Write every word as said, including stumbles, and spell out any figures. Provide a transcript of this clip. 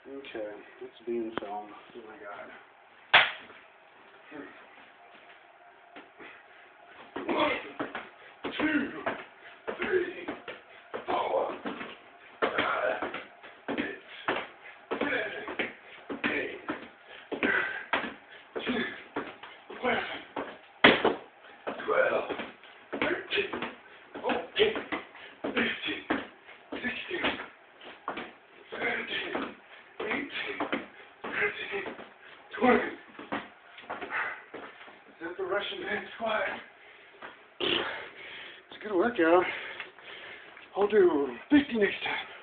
Okay, it's being filmed. Oh my god. One, two, three, four, five, six, seven, eight, nine, ten, eleven, twelve, thirteen, fourteen, fifteen, sixteen, seventeen, eighteen, nineteen, twenty. Is that the Russian man squat? It's a good workout. I'll do fifty next time.